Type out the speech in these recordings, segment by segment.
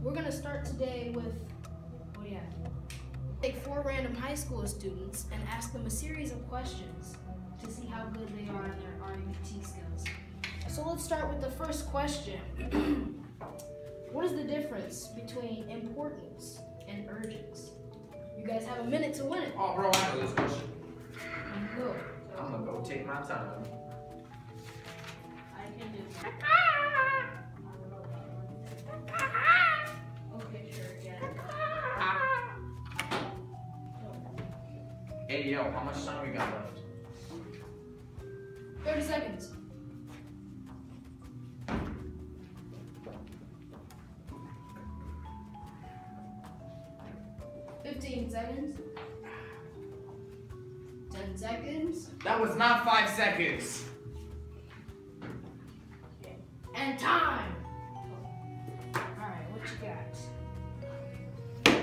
We're gonna start today with, take 4 random high school students and ask them a series of questions to see how good they are in their REBT skills. So let's start with the first question. What is the difference between importance and urgence? You guys have a minute to win it. Oh, bro, I know this question. Go. I'm gonna go take my time. I can do that. Okay, sure, yeah. Hey, yo, how much time we got left? 30 seconds. 15 seconds. 10 seconds. That was not 5 seconds. And time! Alright, what you got?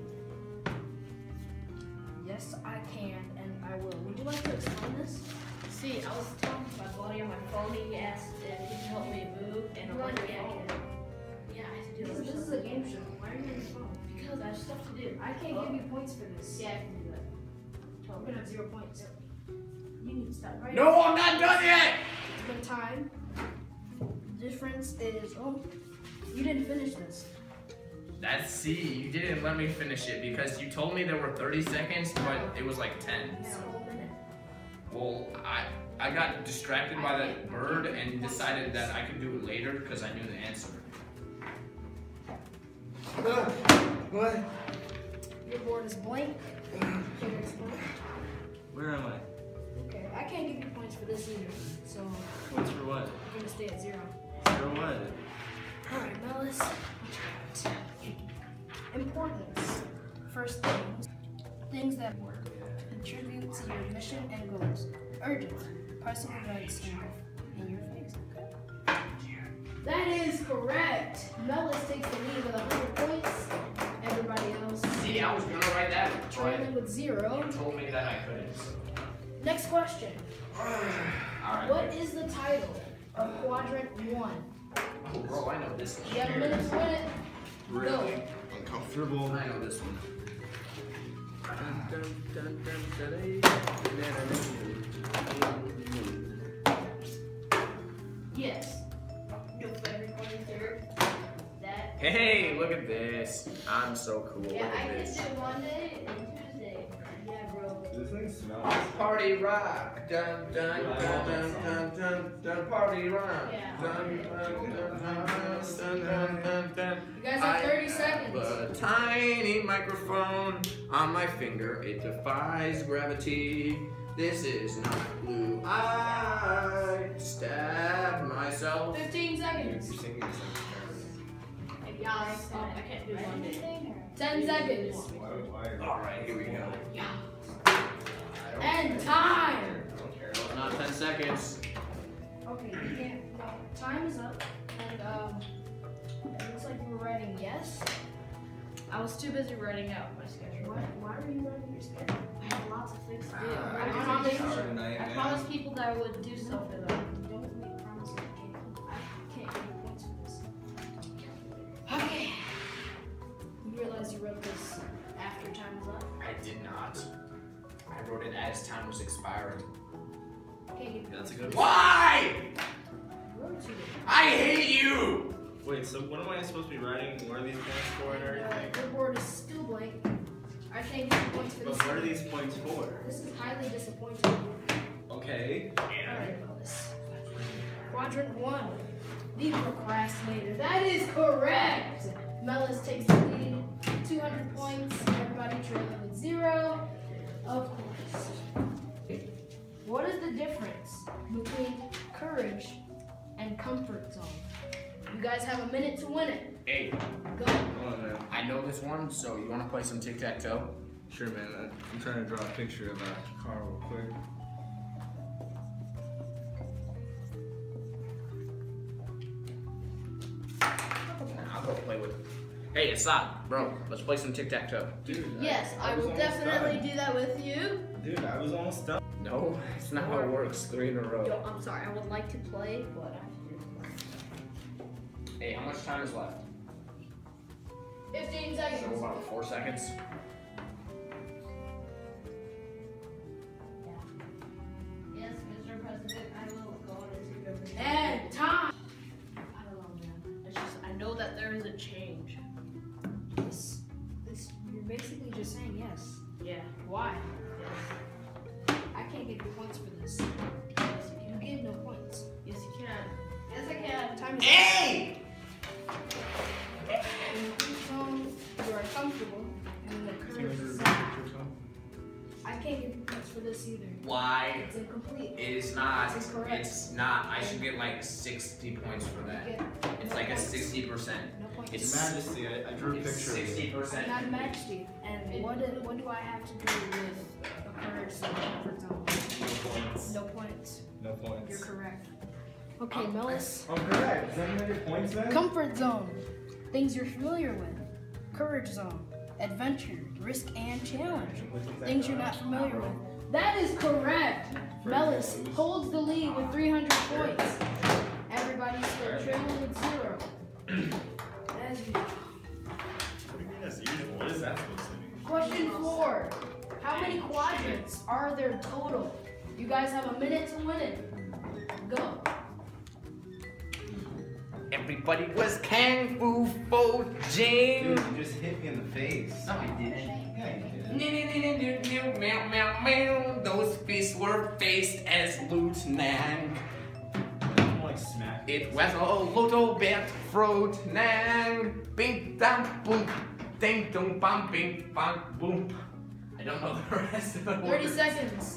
Yes, I can, and I will. Would you like to explain this? See, I was talking to my buddy on my phone. He asked if he could help me move, and I'm like, yeah, I can. Yeah, I have to do This is a game show. Why are you on your phone? because I have stuff to do. I can't give you points for this. Yeah, I can do that. We're gonna have 0 points. You need to stop right No, I'm not done yet. It's been time. The difference is, you didn't finish this. That's C. You didn't let me finish it because you told me there were 30 seconds, but it was like 10. You had a whole minute. Well, I got distracted by that bird and decided that I could do it later because I knew the answer. What? Your board is blank. Can you explain? Where am I? Okay, I can't give you points for this either. So Points for what? you're gonna stay at 0. For what? Alright, Melis, what you got? Importance. First things that work. Contribute to your mission and goals. Urgent. Parcel events in your face. Okay. That is correct. Melis takes the lead with 100 points. Everybody else See, I was gonna write that, but trailing with 0. you told me that I couldn't. Next question. Alright. What is the title of Quadrant 1? Oh, bro, I know this one. You have a minute to win it. Really uncomfortable. I know this one. Yes. No February 23rd. That. Hey, look at this. I'm so cool. Yeah, Look I at can this. do Monday and Tuesday. Yeah, bro. This thing smells. Party rock, dun dun dun dun dun dun dun. Party rock, Yeah. dun dun dun dun dun dun dun. You guys have 30 seconds. A tiny microphone on my finger. It defies gravity. This is not glue. I stab myself. 15 seconds. You're singing something. Yeah, I can't do Monday. 10 seconds. Why? All right, here we go. And time. I don't care. Not 10 seconds. Okay, you can't. No, time is up. And it looks like you were writing yes. I was too busy writing out my schedule. Why were you writing your schedule? I had lots of things to do. I I didn't promised, shower tonight, I man. promised people that I would do stuff for them. Don't make promises. I can't give you points for this. Okay. You realize you wrote this after time is up? I did not. I wrote it as time was expiring. Can't give you That's a points good for one. Why? this. You wrote it too. I hate you! Wait, so what am I supposed to be writing? What are these points for and everything? Your board is still blank. I can't give you points for But this. what are these points for? This is highly disappointing. Okay. Alright, Melis. Quadrant 1. The procrastinator. That is correct! Melis takes the lead. 200 points. Everybody trailing with 0. Of course. What is the difference between courage and comfort zone? You guys have a minute to win it. Hey, Go. Come on, man. I know this one, so you want to play some tic-tac-toe? Sure, man. I'm trying to draw a picture of a car real quick. I'll go play with. Hey, Assad, bro, let's play some tic-tac-toe. Dude. Yes, I was will almost definitely done. do that with you. Dude, I was almost done. No, it's not how it works. 3 in a row. Yo, I'm sorry, I would like to play, but I have to do it. Hey, how much time is left? 15 So seconds. about 4 seconds. Yes, Mr. President, I will go on and take over. And time. I don't know, man. It's just, I know that there is a change. You're basically just saying yes. Yeah. Why? Yes. I can't give you points for this. Yes, you You can. give no points. Yes, you can. Yes, I can. Time is Hey! in the free zone, you are comfortable, and in the current zone, I can't give you points for this either. Why? It's incomplete. It is not. It's incorrect. It's not. I should get like 60 points for You that. get It's no like a points. 60%. No points. It's Majesty, I drew a It's picture of it. 60%. Not Majesty. And what do I have to do with a courage zone, comfort zone? No points. No points. You're correct. Okay, Melis. Oh, correct. Does that mean I get points then? Comfort zone. Things you're familiar with. Courage zone. Adventure. Risk and challenge. Things you're not familiar with. That is correct. Melis holds the lead with 300 points. Everybody's still trailing with 0. As usual. What do you mean as usual? What is that supposed to mean? Question 4. How many quadrants are there total? You guys have a minute to win it. Go. Everybody was Kung Fu Fojing. Dude, you just hit me in the face. No, I didn't. Yeah, you did. Meow, meow, meow. Those fists were faced as Lieutenant. I'm like smack. It was a little bit fruitnang. Bing dam boom. Ding dong bam bing bang boom. I don't know the rest of the 30 words. seconds.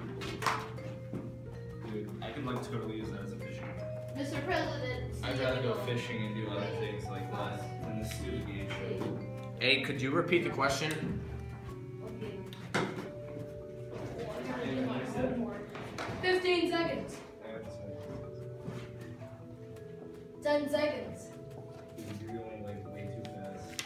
Dude, I could like totally use that as a fishing. Mr. President, I'd rather go fishing and do other things like that than the stupid game show. Hey, could you repeat the question? 15 seconds. I have to say, 10 seconds. dude, you're going like way too fast.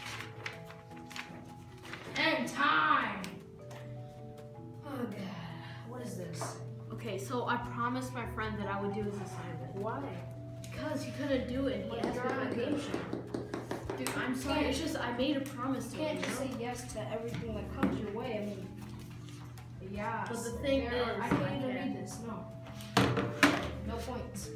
And time. Oh god. What is this? Okay, so I promised my friend that I would do his assignment. Why? Because he couldn't do it. He asked You're me if on I a game could. show. Dude, I'm sorry. It's just I made a promise You to him. can't just You know? say yes to everything that comes your way. I mean, yeah. But the thing is, I can't I even can't. read this. No. No points.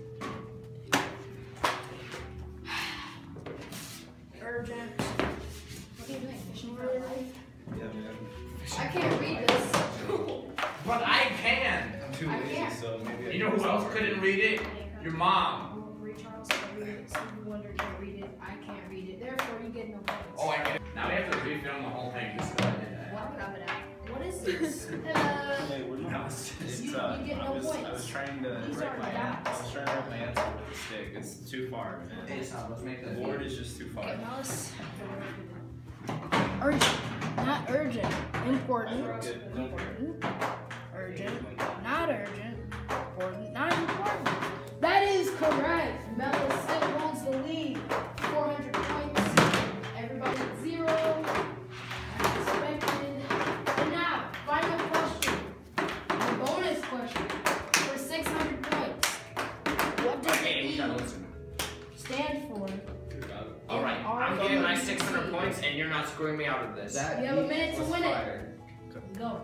Urgent. What are you doing? Fishing for life? Yeah, man. I can't read this. But I can. I'm too I lazy, can't. so maybe. You know who else couldn't read it? Your mom. Charles can read it. Stevie Wonder can't read it. I can't read it. Therefore, you get no points. Oh, I get it. Now we have to refilm the whole thing. Just so I did that. What is this? Hey, we're not. It's, You get no I was points. trying to These write are my dots. I was trying to write my answer with a stick. It's too far, man. Hey, Sam, let's make The that. board is just too far. Okay, Mouse. Urgent. Not urgent. Important. Good. Important. Urgent. Not urgent. Important. Not important. That is correct. Mello still holds the lead. 400 points. Everybody at 0. As expected. And now, final question. The bonus question. For 600 points. What does Okay, we the gotta E listen. stand for? Alright, I'm getting my 600 points and you're not screwing me out of this. You have a minute to win it. Go.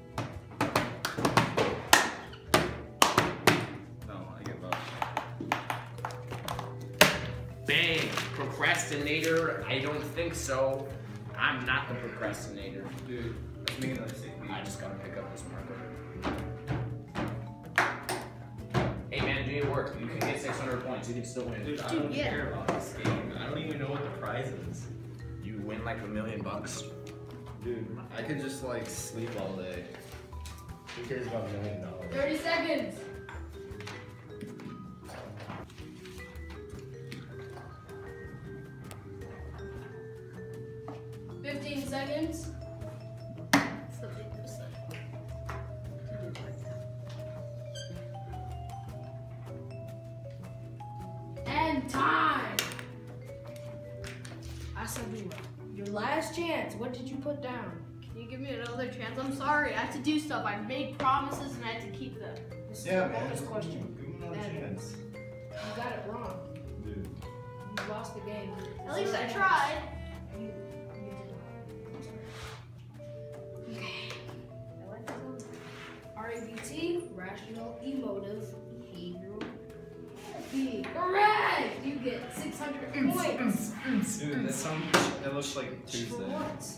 No, I give up. Bang! Procrastinator? I don't think so. I'm not the procrastinator. Dude, let's make another stick. I just gotta pick up this marker. Hey man, do your work. You can get 600 points. You can still win. Dude, I Dude, don't yeah. care about this game. I don't even know what the prize is. You win like $1 million. Dude, I could just like sleep all day. Who cares about $1 million? 30 seconds. $15 seconds. And time. Asadura, your last chance. What did you put down? Can you give me another chance? I'm sorry. I have to do stuff. I've made promises and I have to keep them. This is Yeah, a man. bonus question. Give me another Then- chance. You got it wrong. Dude. You lost the game. At least I tried. rational, emotive, behavioral. Be correct. You get 600 points. Dude, that looks like Tuesday. What?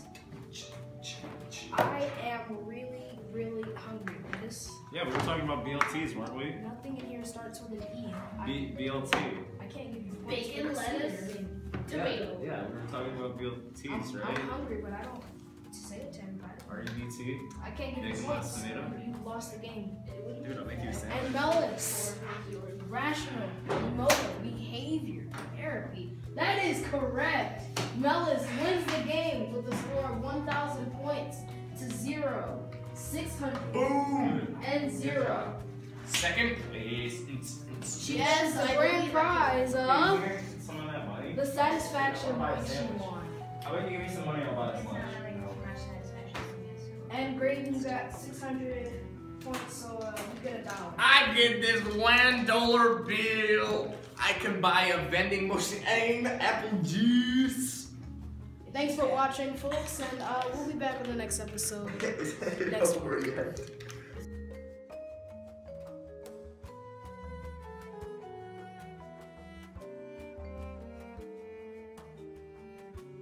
I am really, really hungry. This Yeah, we were talking about BLTs, weren't we? nothing in here starts with an E. BLT. I can't give you points Bacon, for this lettuce. either. Tomato. Yeah, we were talking about BLTs, I'm right? hungry, but I don't say it to everybody. REBT. I can't give you Bacon, points. lettuce, tomato. You lost the game. Dude, I'll make you a And sandwich. Mellis, rational, emotive, behavior, therapy. That is correct. Mellis wins the game with a score of 1,000 points to 0, 600, Boom! and 0. Second place. She has the grand prize Hey, of you guys need some of that money? the satisfaction I'll buy a point she sandwich. won. How about you give me some money, I'll buy us It's not lunch. like much satisfaction to me, so. And Graydon's at 600 points, so you get $1. I get this $1 bill. I can buy a vending machine, apple juice. Thanks for watching, folks, and we'll be back with the next episode. Next one.